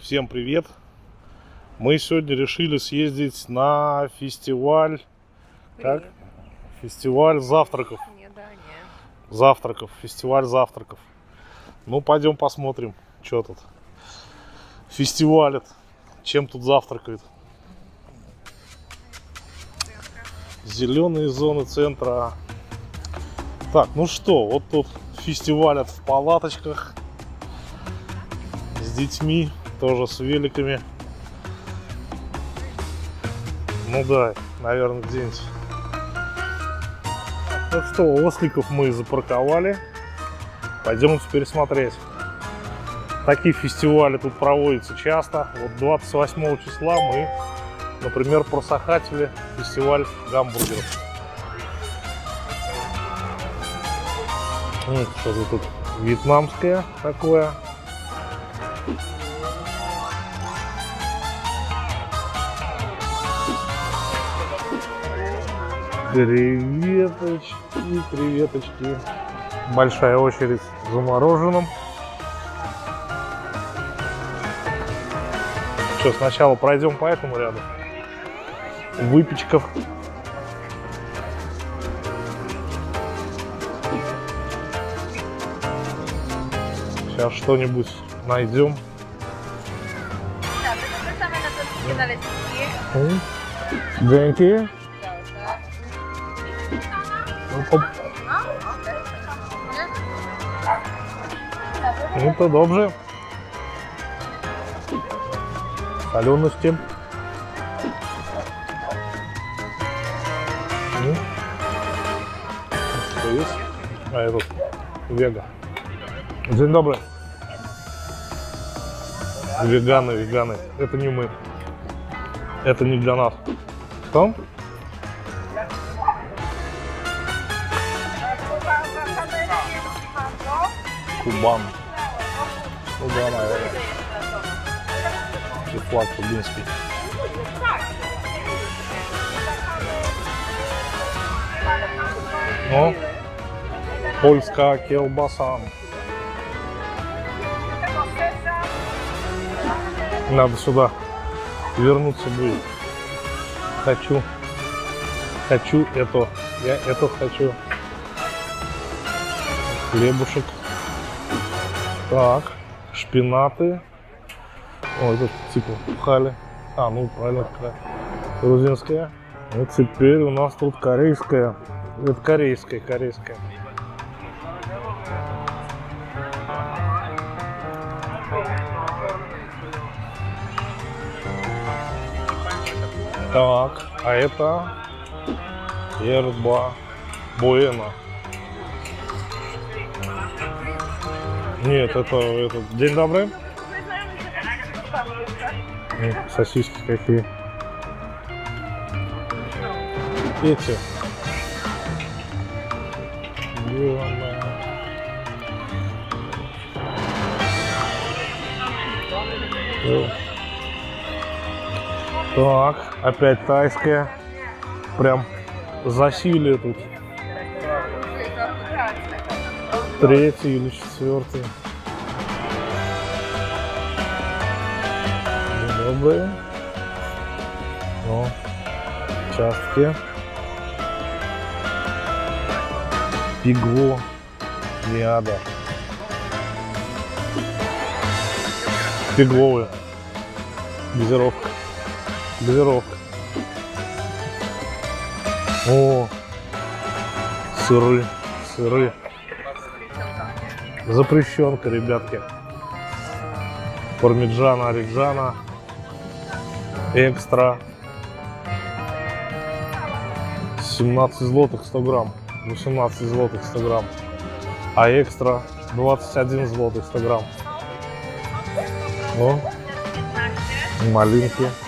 Всем привет! Мы сегодня решили съездить на фестиваль. Как? Фестиваль завтраков. Завтраков. Фестиваль завтраков. Ну, пойдем посмотрим, что тут фестивалит. Чем тут завтракают. Зеленые зоны центра. Так, ну что, вот тут фестивалят в палаточках. С детьми, тоже с великами. Ну да, наверное, где-нибудь. Ну что, осликов мы запарковали. Пойдем теперь смотреть. Такие фестивали тут проводятся часто. Вот 28 числа мы, например, просохатили фестиваль гамбургеров. Вот что-то тут вьетнамское такое. Креветочки, креветочки. Большая очередь за мороженым. Что, сначала пройдем по этому ряду. Выпечка. Сейчас что-нибудь найдем. Деньги. Ну то dobrze. Солености. Что есть? А этот вега. День добрый. Веганы, веганы. Это не мы. Это не для нас. Что? Кубан. Ну да, наверное. И флаг кубинский. Ну, польская колбаса. Надо сюда вернуться будет. Хочу это. Я это хочу. Хлебушек. Так, шпинаты. Ой, это типа хали. А, ну правильно, грузинская. Вот теперь у нас тут корейская. Это корейская. Так, а это ерба буэна. Нет, это день добрый. Сосиски какие. Эти. Так, опять тайская. Прям засилие тут. Третий или четвертый. Добрые. Ну, частки. Пигло. Миада. Пигловые. Газировка. О, сыры. Запрещенка, ребятки. Пармиджано, ориджано. Экстра. 17 злотых 100 грамм. 18 злотых 100 грамм. А экстра 21 злотых 100 грамм. О, малинки.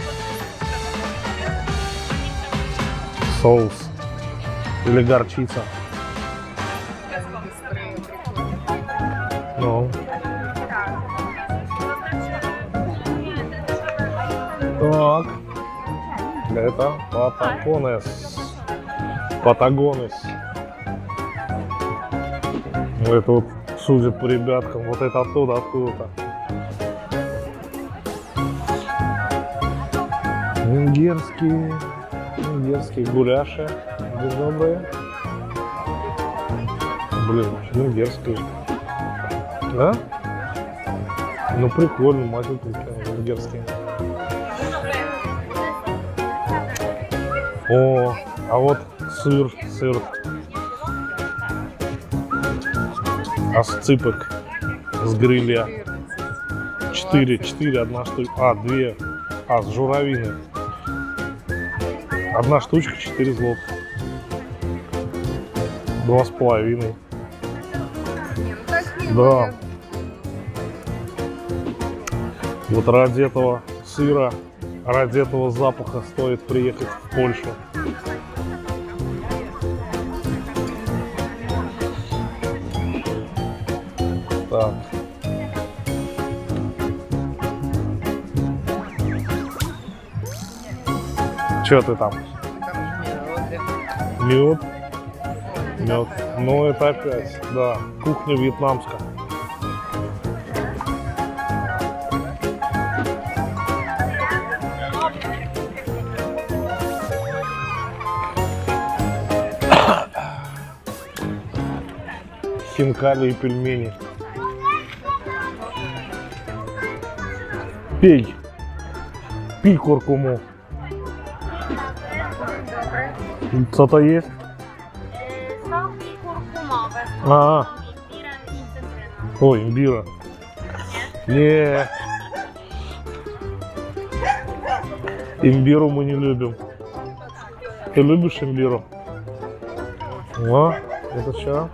Соус. Или горчица. Ну. Так. Это Патагонес. Это вот, судя по ребяткам, вот это оттуда, откуда-то. Венгерские гуляши. Добрые. Блин, венгерские. Да? Ну прикольно, маленькие венгерские. О, а вот сыр. Осципок с гриля. 4, одна штука. А, 2. А, с журавиной. Одна штучка 4 злотых. 2,5. Да. Вот ради этого сыра, ради этого запаха стоит приехать в Польшу. Так. Че ты там? Мед. Ну это опять, да, кухня вьетнамская. Хинкали и пельмени. Пей куркуму. Что-то есть? Ой, имбира. Не. Имбиру мы не любим. Ты любишь имбиру? О, это что?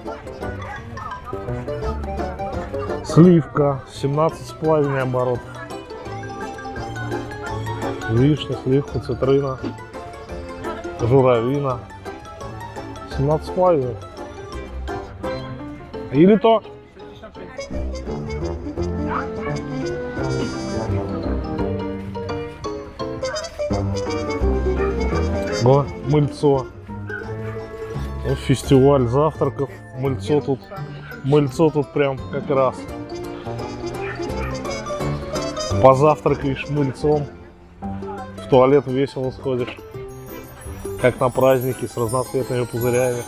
Сливка. 17,5 оборотов. Вишня, сливка, цитрина, журавина. 17,5. Или то. О, мыльцо. Вот фестиваль завтраков. Мыльцо тут прям как раз. Позавтракаешь мыльцом, в туалет весело сходишь, как на празднике с разноцветными пузырями.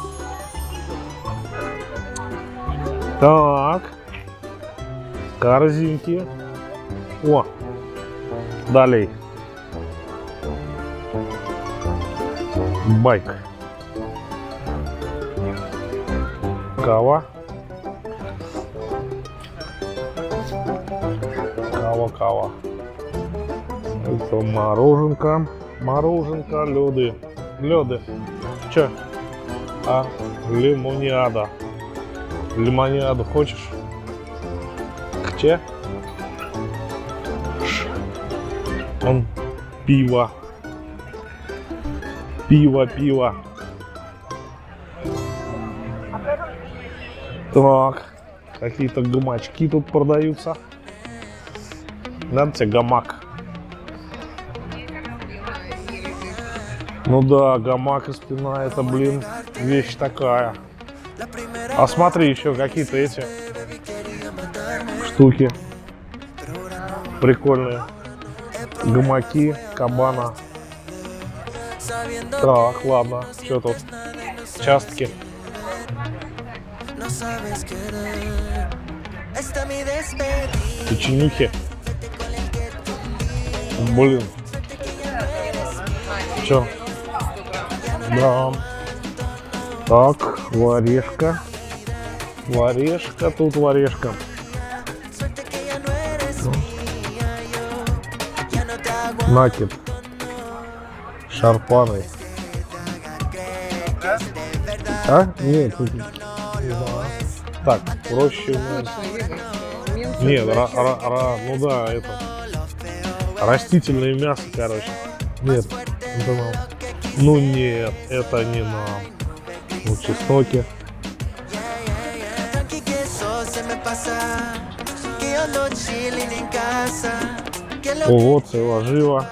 Так, корзинки. О, далее. Байк. Кава. Кава. Это мороженка, лёды. Чё? А, лимониада. Лимониаду хочешь? Че? Он пиво. Так, какие-то гамачки тут продаются. Надо тебе гамак. Ну да, гамак и спина, это, блин, вещь такая. А смотри, еще какие-то эти штуки прикольные. Гамаки, кабана. Так, ладно, что тут? Частки. Печенюхи. Блин. Чё? Да. Так, варешка. Тут варешка. Накид. Шарпаный. А? Нет. Так, проще. Нет, ну да, это. Растительное мясо, короче. Нет, это нам. Ну нет, это не нам. Ну, чесноки. О, вот целожива.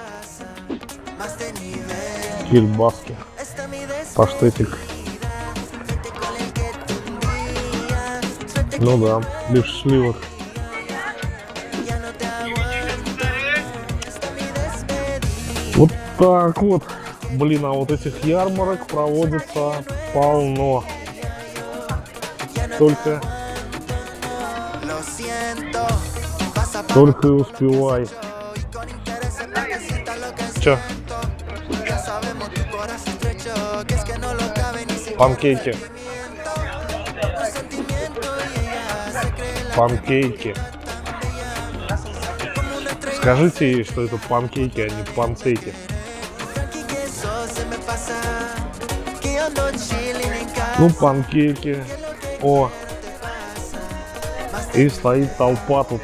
Кильбаски. Паштетик. Ну да, лишь сливок. Так вот, блин, а вот этих ярмарок проводится полно. Только и успевай. Чё? Панкейки. Панкейки. Скажите ей, что это панкейки, а не панцейки. Ну, панкейки. О. И стоит толпа тут.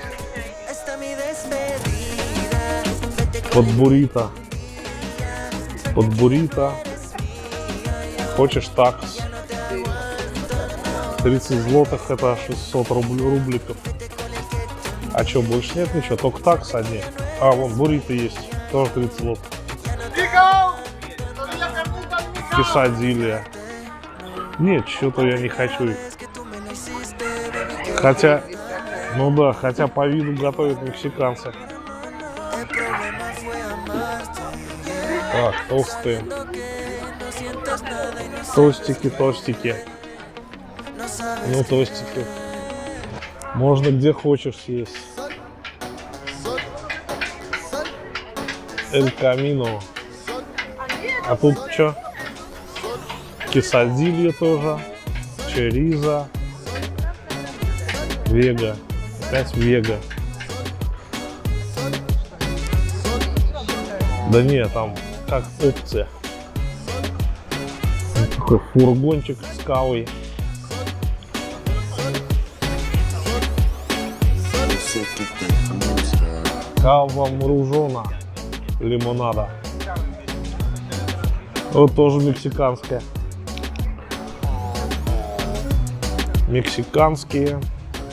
Под буррито. Под буррито. Хочешь такс? 30 злотых это 600 рубликов. А что, больше нет ничего? Только такс одни. А, вон буррито есть. Тоже 30 злотых. Quesadilla. Нет, что-то я не хочу их. Хотя, ну да, хотя по виду готовят мексиканцы. Так, толстые. Тостики, тостики. Ну, тостики. Можно где хочешь съесть. Эль Камино. А тут что? Quesadilla тоже. Чоризо. Вега. Опять вега. Да нет, там как опция. Такой фургончик с кавой. Кава морожена. Лимонада. Вот тоже мексиканская. Мексиканские.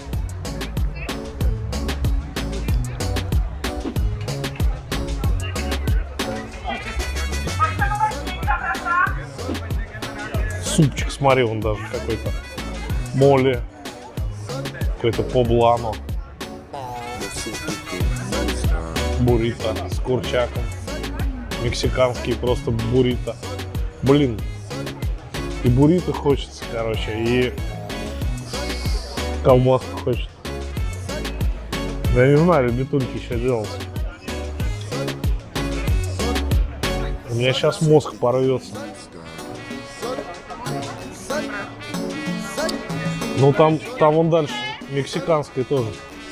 Супчик, смотри, он даже какой-то моле, какой-то поблано, буррито с курчаком, мексиканский просто буррито. Блин, и буррито хочется, короче, и колбаску хочется. Я не знаю, ребятульки еще делать. У меня сейчас мозг порвется. Ну там вон дальше мексиканской тоже.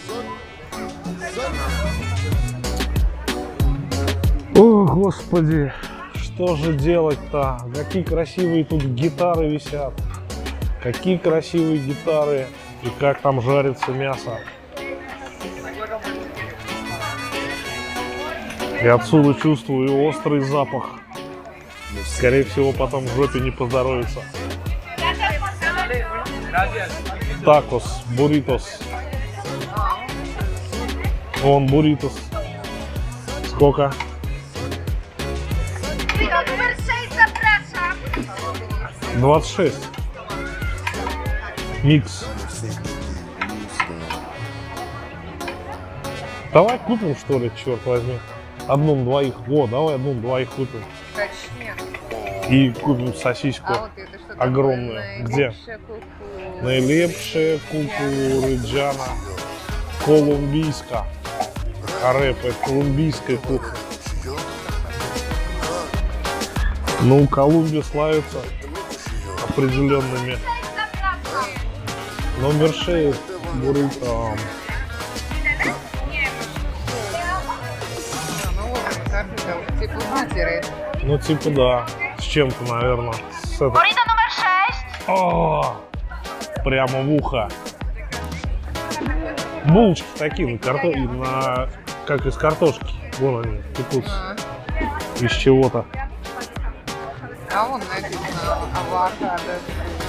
О, господи, что же делать-то? Какие красивые тут гитары висят. Какие красивые гитары. И как там жарится мясо. И отсюда чувствую острый запах. Скорее всего, потом в жопе не поздоровится. Такос, бурритос. Вон бурритос. Сколько? 26. Микс. Давай купим, что ли, черт возьми. Одну на двоих. Во, давай одну на двоих купим. И купим сосиску огромную. Где? Найлепшая кукурыджана колумбийская. Арепа, колумбийская кухня. Ну, Колумбия славится определенными. Номер 6. Буррито. Ну, типа, да. С чем-то, наверное. Буррито номер 6. О, прямо в ухо. Булочки такие, как из картошки. Вон они, пекутся. Из чего-то. А вон написано авокадо.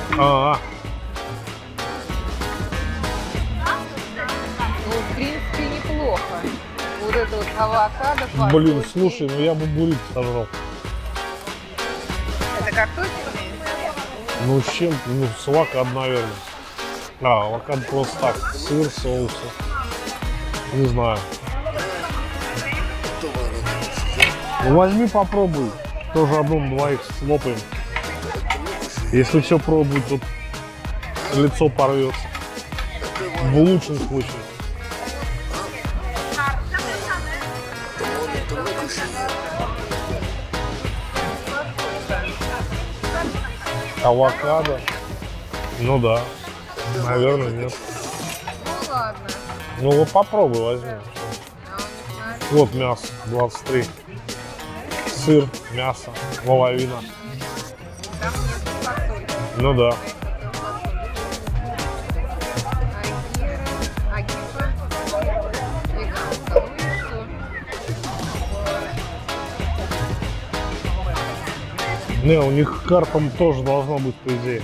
Ну, в принципе, неплохо. Вот это вот авокадо. Блин, слушай, ну я бы буррито сожрал. Это картофель? Ну, с чем? Ну, с авокадо, наверное. Авокадо просто так. Сыр, соусы. Не знаю. Ну, возьми, попробуй. Тоже одну-двоих слопаем. Если все пробовать, тут лицо порвется. В лучшем случае. Авокадо? Ну да. Наверное, нет. Ну ладно. Ну вот попробуй, возьми. Вот мясо, 23. Сыр, мясо, лавовина. Там нет фасоли. Ну да. Не, у них карта тоже должна быть, по идее.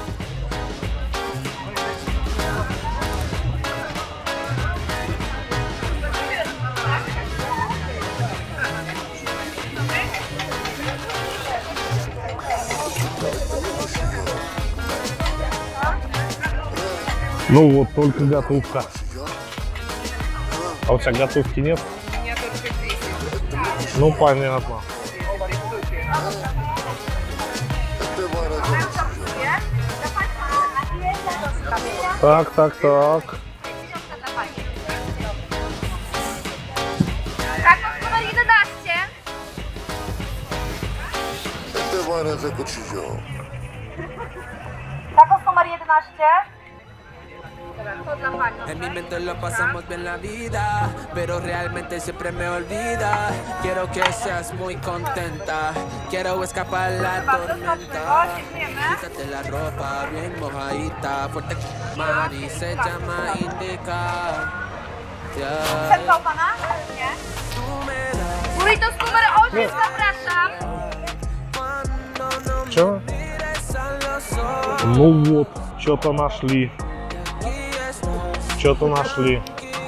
Ну вот, только готовка. А у тебя готовки нет? У меня только 10. Ну, понятно. Так. Kakak numer 11. Kakak numer 11. En mi mente lo pasamos bien la vida, pero realmente siempre me olvida. Quiero que seas muy contenta, quiero escapar la tormenta. Quítate la ropa bien mojadita, fuerte Mari se llama Indica. Przed pana? Nie. Burritos numer 8, zapraszam. Че? Ну вот, что-то нашли. Что-то нашли.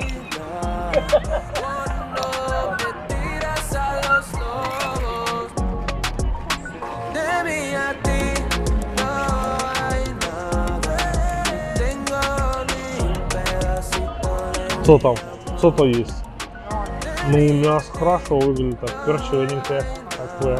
Что там? Что-то есть. Ну, мясо хорошо выглядит, так перчененькое такое.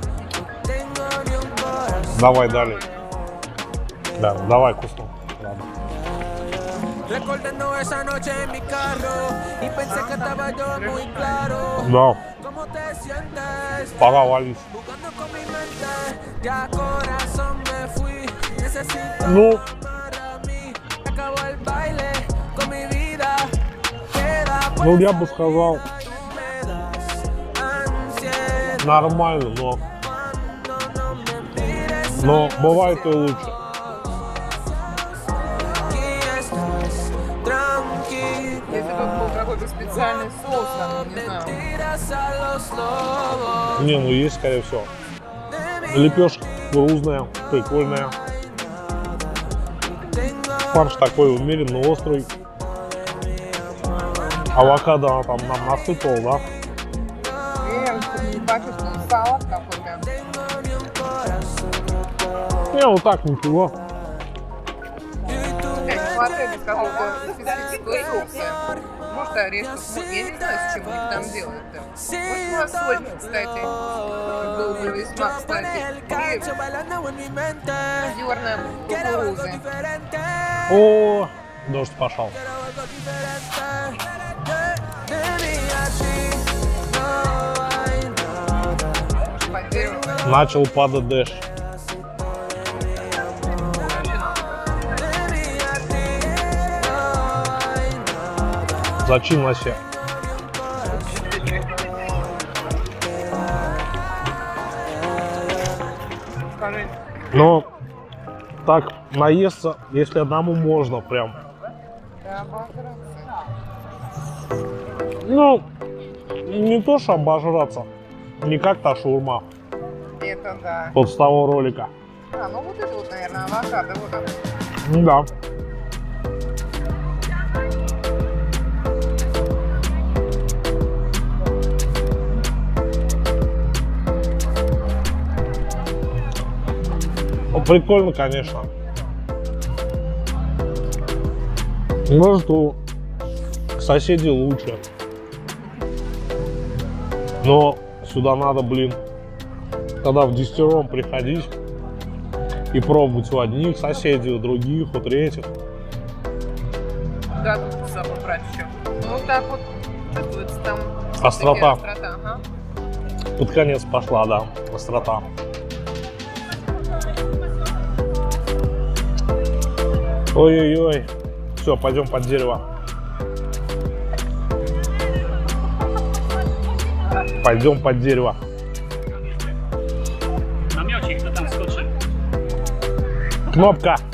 Давай далее. Да, давай кусну. Ладно. Recordando esa noche en mi carro y pensé que estaba yo muy claro. Да, ¿Cómo te sientes? пора валить. Jugando con mi mente, ya corazón me fui. Necesito Ну, para mí. Acabó el baile con mi vida. Queda ну я бы сказал, me das ansiedad. нормально, но бывает и лучше. Если бы был какой-то специальный соус, там, не знаю. Не, ну есть, скорее всего. Лепешка кукурузная, прикольная. Фарш такой умеренно острый. Авокадо она там нам насыпала, да? Не почувствовал салат какой-то. Не, вот так ничего. Смотри, без какого-то специфического соуса. Может, орешков, я не знаю, с чем они там делают-то. Может, фасоль, кстати. Был бы весьма, кстати. И зерна кукурузы. О, дождь пошел. Начал падать дождь. Зачем вообще? Скажи. Но так наесться, если одному можно прям. Да, обожраться. Ну, не то что обожраться, не как та шаурма Это да. вот с того ролика. А, ну вот это вот, наверное, авокадо. Вот он. Ну да. Ну, прикольно, конечно. Может, у соседей лучше. Но сюда надо, блин, тогда в десятером приходить и пробовать у одних соседей, у других, у третьих. Да, тут запах брать еще. Ну, вот так вот чувствуется там Острота. острота, ага. Под конец пошла, да, острота. Ой-ой-ой. Все, пойдем под дерево. Пойдем под дерево. Намётчик, кто там скочил? Кнопка.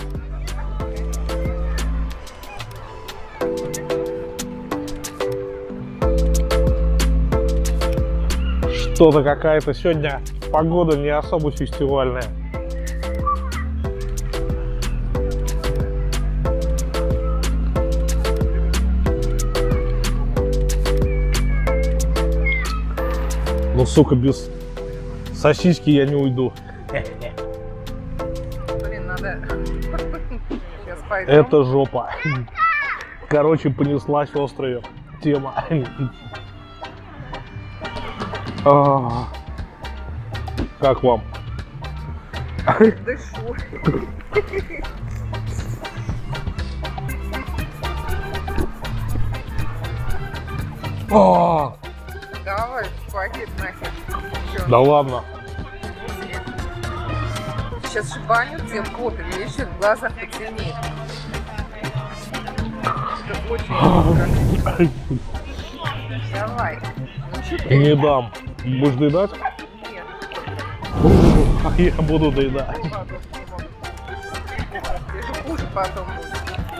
Что-то какая-то сегодня погода не особо фестивальная. Ну, сука, без сосиски я не уйду. Блин, надо... Сейчас пойдем. Это жопа. Короче, понеслась острая тема. Как вам? Дышу. Давай, пакет нахер. Чё? Да ладно. Сейчас шибанет тебе кофе, видишь, в глазах потемнеет. Это очень круто. Давай. Ну, чё ты? Не дам. Будешь доедать? Нет. Я буду доедать. Ты же хуже потом будет.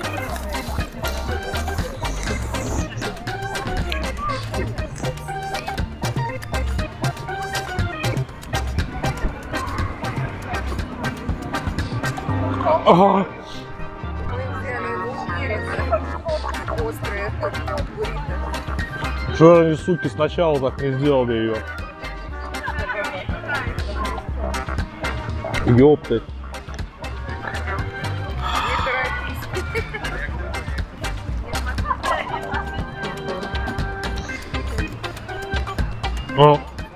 Ага. Мы взяли перец острый, это буррито. Что они, суки, сначала так не сделали ее? Ёпты. Не торопись. Ну.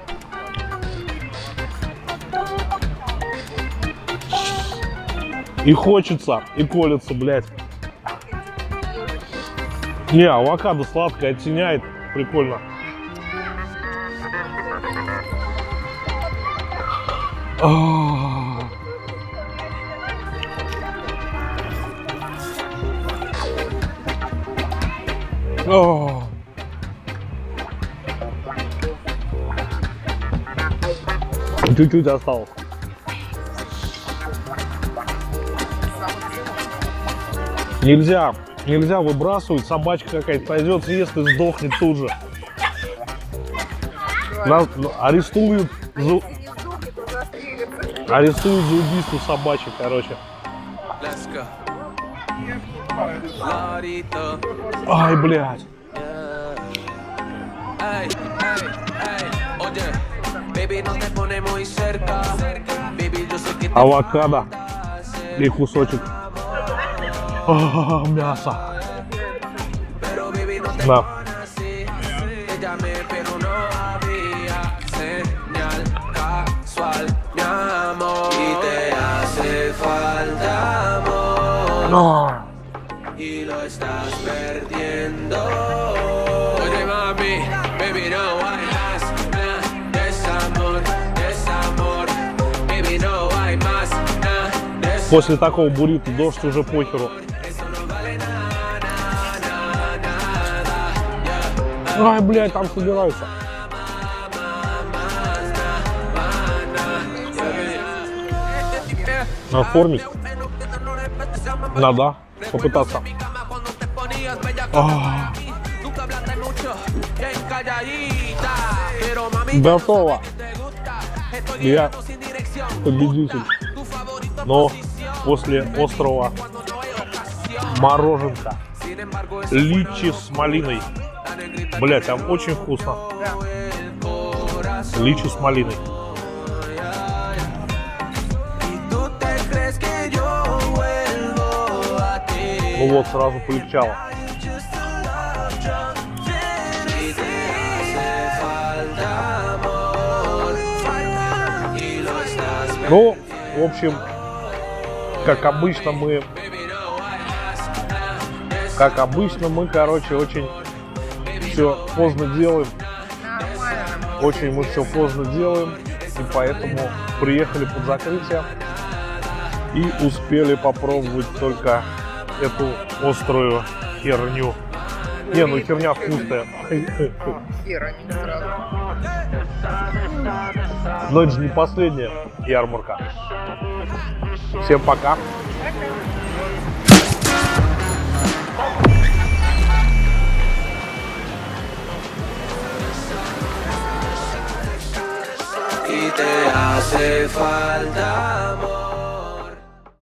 И хочется, и колется, блядь. Не, авокадо сладкое оттеняет. Прикольно. Чуть-чуть осталось. Нельзя выбрасывать, собачка какая-то пойдет, съест и сдохнет тут же. Нас арестуют за убийство собачек, короче. Ай, блядь. Авокадо и кусочек мясо. Да. Y lo estás perdiendo. Oye mami, baby no hay más desamor, desamor. Baby no hay más desamor. После такого буррито дождь уже похеру. Ай, блядь, там собираются. Оформить. Надо попытаться. Готово. Я победитель. Но после острого мороженка. Личи с малиной. Блять, там очень вкусно. Личи с малиной. Ну вот, сразу полегчало. Ну, в общем, как обычно мы, короче, очень все поздно делаем. Очень мы все поздно делаем, и поэтому приехали под закрытие и успели попробовать только эту острую херню. Не, ну херня вкусная. Хера не сразу. Но это же не последняя ярмарка. Всем пока. Y te hace falta amor.